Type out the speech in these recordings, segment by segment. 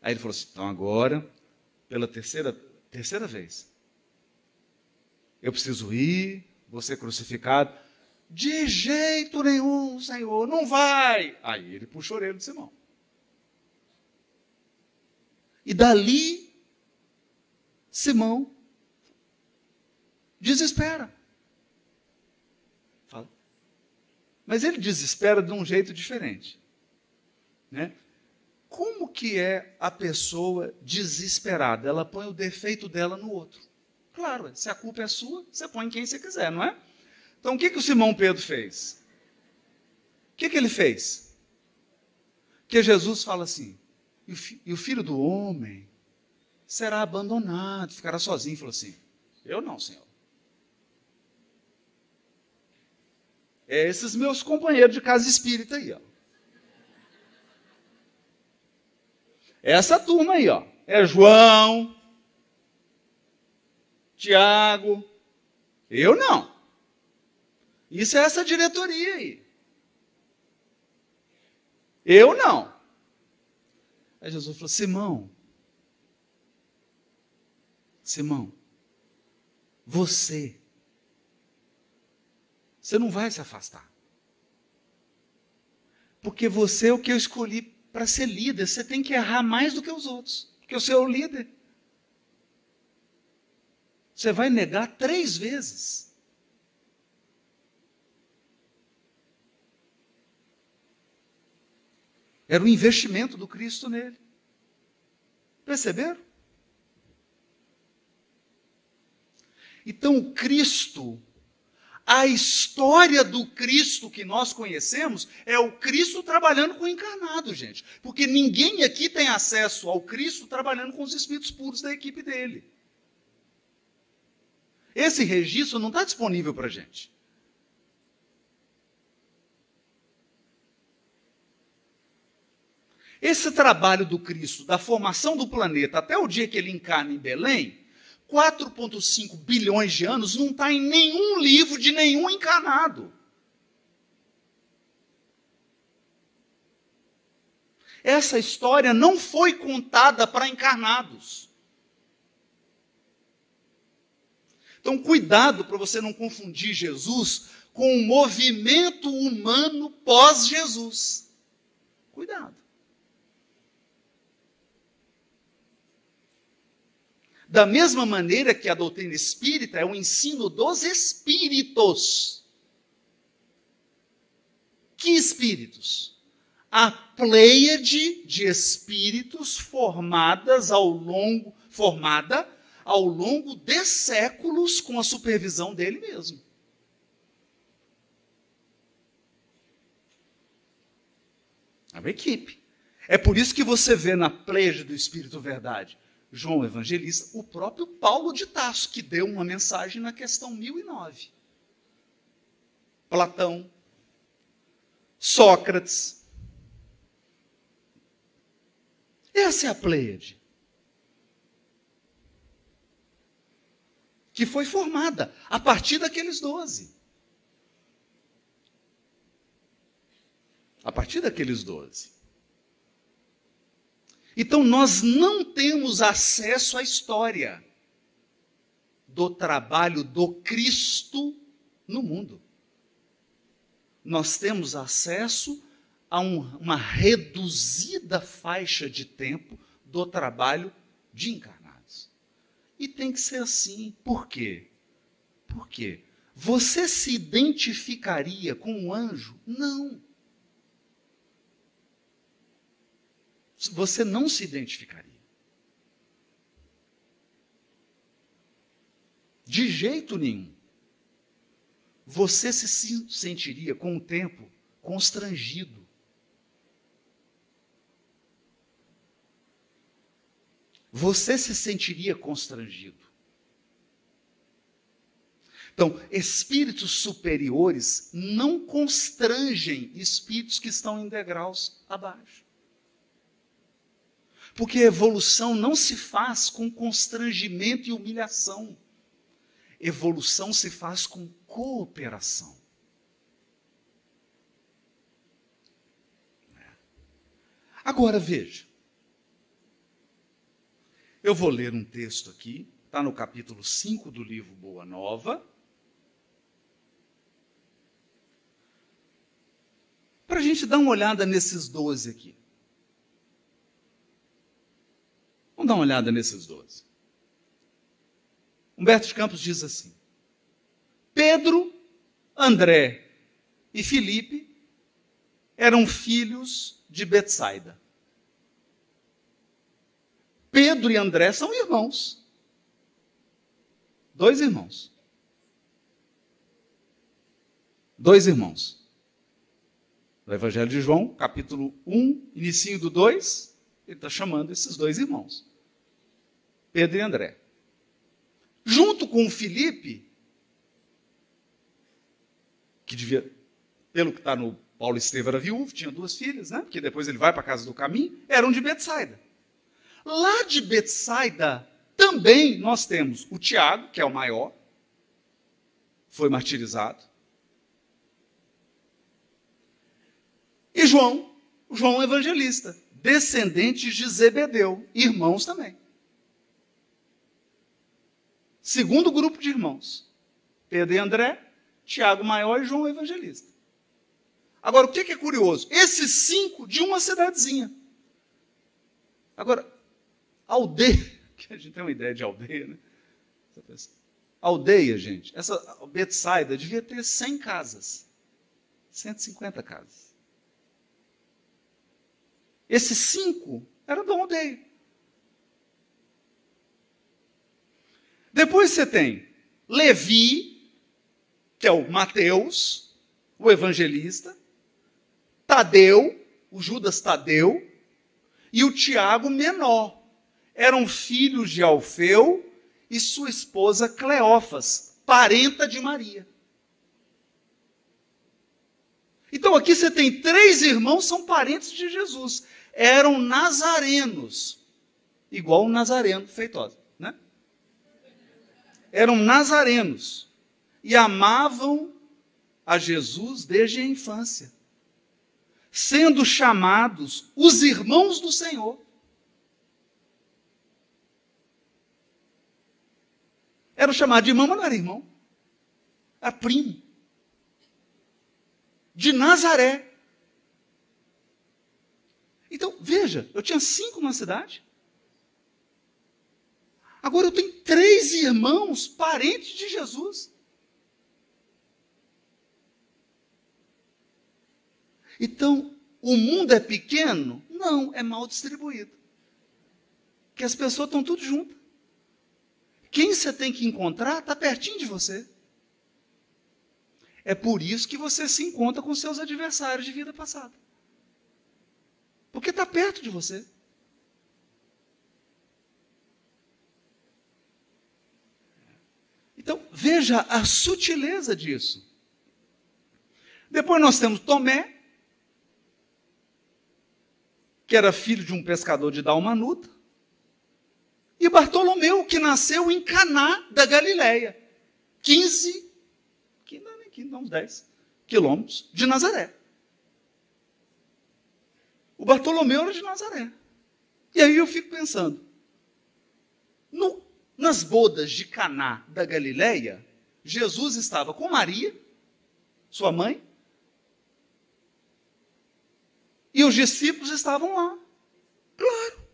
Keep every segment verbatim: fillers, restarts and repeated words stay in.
Aí ele falou assim, então agora, pela terceira, terceira vez, eu preciso ir, vou ser crucificado. De jeito nenhum, Senhor, não vai. Aí ele puxou a orelha de Simão. E dali, Simão desespera. Fala. Mas ele desespera de um jeito diferente. Né? Como que é a pessoa desesperada? Ela põe o defeito dela no outro. Claro, se a culpa é sua, você põe em quem você quiser, não é? Então, o que, que o Simão Pedro fez? O que, que ele fez? Que Jesus fala assim, e o, fi, e o filho do homem será abandonado, ficará sozinho. Ele falou assim, eu não, Senhor. É esses meus companheiros de casa espírita aí, ó. Essa turma aí, ó. É João, Tiago, eu não. Isso é essa diretoria aí. Eu não. Aí Jesus falou, Simão, Simão, você, você não vai se afastar. Porque você é o que eu escolhi para ser líder. Você tem que errar mais do que os outros, porque você é o líder. Você vai negar três vezes. Era o investimento do Cristo nele. Perceberam? Então, o Cristo, a história do Cristo que nós conhecemos, é o Cristo trabalhando com o encarnado, gente. Porque ninguém aqui tem acesso ao Cristo trabalhando com os espíritos puros da equipe dele. Esse registro não está disponível para a gente. Esse trabalho do Cristo, da formação do planeta até o dia que ele encarna em Belém, quatro vírgula cinco bilhões de anos, não está em nenhum livro de nenhum encarnado. Essa história não foi contada para encarnados. Então, cuidado para você não confundir Jesus com o movimento humano pós-Jesus. Cuidado. Da mesma maneira que a doutrina espírita é o ensino dos espíritos. Que espíritos? A pleiade de espíritos formadas ao longo, formada ao longo de séculos com a supervisão dele mesmo. É uma equipe. É por isso que você vê na pleiade do Espírito Verdade João Evangelista, o próprio Paulo de Tarso, que deu uma mensagem na questão mil e nove. Platão, Sócrates. Essa é a pleiade. Que foi formada a partir daqueles doze. A partir daqueles doze. Então, nós não temos acesso à história do trabalho do Cristo no mundo. Nós temos acesso a um, uma reduzida faixa de tempo do trabalho de encarnados. E tem que ser assim. Por quê? Por quê? Você se identificaria com um anjo? Não. Você não se identificaria. De jeito nenhum. Você se sentiria, com o tempo, constrangido. Você se sentiria constrangido. Então, espíritos superiores não constrangem espíritos que estão em degraus abaixo. Porque a evolução não se faz com constrangimento e humilhação. Evolução se faz com cooperação. Agora veja. Eu vou ler um texto aqui, está no capítulo cinco do livro Boa Nova, para a gente dar uma olhada nesses doze aqui. Vamos dar uma olhada nesses doze. Humberto de Campos diz assim: Pedro, André e Filipe eram filhos de Betsaida. Pedro e André são irmãos. Dois irmãos. Dois irmãos. No Evangelho de João, capítulo um, inicinho do dois, ele está chamando esses dois irmãos. Pedro e André. Junto com o Filipe, que devia, pelo que está no Paulo Estevão, era viúvo, tinha duas filhas, né? Porque depois ele vai para a casa do caminho, eram de Betsaida. Lá de Betsaida, também nós temos o Tiago, que é o maior, foi martirizado. E João, João Evangelista, descendentes de Zebedeu, irmãos também. Segundo grupo de irmãos, Pedro e André, Tiago maior e João Evangelista. Agora, o que é curioso? Esses cinco de uma cidadezinha. Agora, aldeia, que a gente tem uma ideia de aldeia, né? Aldeia, gente, essa Betsaida devia ter cem casas, cento e cinquenta casas. Esses cinco eram da aldeia. Depois você tem Levi, que é o Mateus, o evangelista, Tadeu, o Judas Tadeu, e o Tiago menor. Eram filhos de Alfeu e sua esposa Cleófas, parenta de Maria. Então aqui você tem três irmãos, são parentes de Jesus. Eram nazarenos, igual o Nazareno Feitosa, né? Eram nazarenos e amavam a Jesus desde a infância, sendo chamados os irmãos do Senhor. Era chamado de irmão, mas não era irmão. Era primo. De Nazaré. Então, veja, eu tinha cinco na cidade. Agora eu tenho três irmãos, parentes de Jesus. Então, o mundo é pequeno? Não, é mal distribuído. Porque as pessoas estão tudo juntas. Quem você tem que encontrar está pertinho de você. É por isso que você se encontra com seus adversários de vida passada. Porque está perto de você. Então, veja a sutileza disso. Depois nós temos Tomé, que era filho de um pescador de Dalmanuta, e Bartolomeu, que nasceu em Caná da Galileia, quinze, que não é nem quinze, não, uns dez quilômetros de Nazaré. O Bartolomeu era de Nazaré. E aí eu fico pensando, no, nas bodas de Caná da Galileia, Jesus estava com Maria, sua mãe, e os discípulos estavam lá. Claro.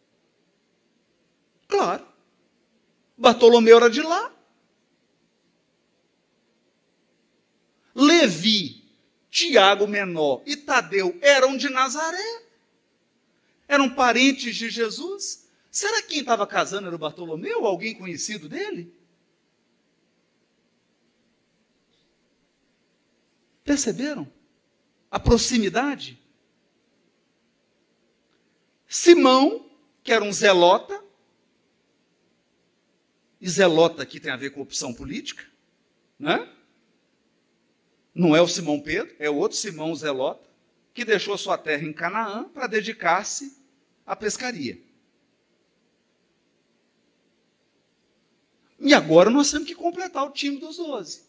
Claro. Bartolomeu era de lá. Levi, Tiago menor e Tadeu eram de Nazaré. Eram parentes de Jesus. Será que quem estava casando era o Bartolomeu? Alguém conhecido dele? Perceberam a proximidade? Simão, que era um zelota, e zelota aqui tem a ver com opção política, né? Não é o Simão Pedro, é o outro Simão zelota, que deixou sua terra em Canaã para dedicar-se à pescaria. E agora nós temos que completar o time dos doze.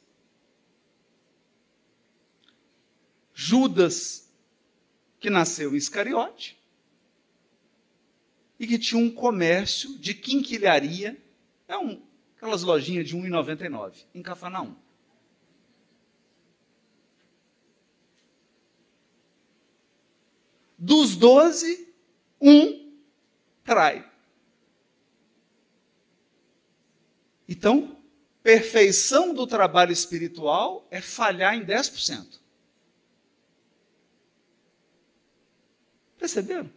Judas, que nasceu em Iscariote, e que tinha um comércio de quinquilharia, é um, aquelas lojinhas de um real e noventa e nove centavos, em Cafarnaum. Dos doze, um trai. Então, perfeição do trabalho espiritual é falhar em dez por cento. Perceberam?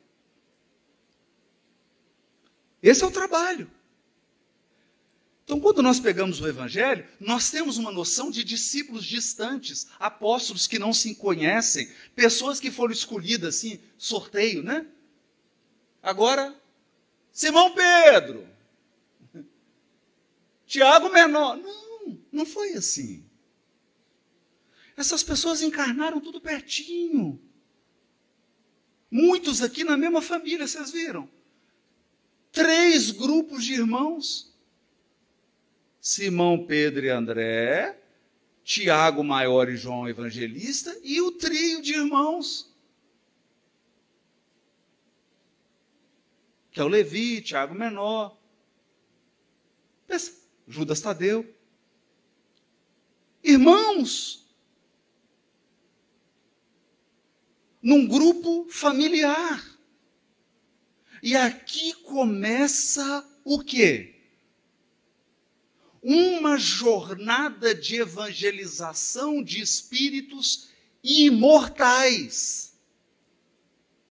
Esse é o trabalho. Então, quando nós pegamos o Evangelho, nós temos uma noção de discípulos distantes, apóstolos que não se conhecem, pessoas que foram escolhidas assim, sorteio, né? Agora, Simão Pedro, Tiago menor. Não, não foi assim. Essas pessoas encarnaram tudo pertinho. Muitos aqui na mesma família, vocês viram? Três grupos de irmãos. Simão, Pedro e André, Tiago maior e João evangelista, e o trio de irmãos, que é o Levi, Tiago menor, Judas Tadeu. Irmãos, num grupo familiar. E aqui começa o quê? Uma jornada de evangelização de espíritos imortais.